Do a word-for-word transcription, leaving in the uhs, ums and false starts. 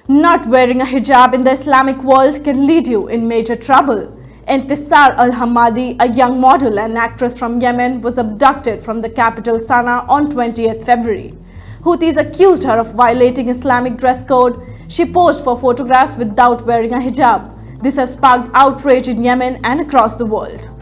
Not wearing a hijab in the Islamic world can lead you in major trouble. Entisar Al-Hammadi, a young model and actress from Yemen, was abducted from the capital Sana'a on twentieth February. Houthis accused her of violating Islamic dress code. She posed for photographs without wearing a hijab. This has sparked outrage in Yemen and across the world.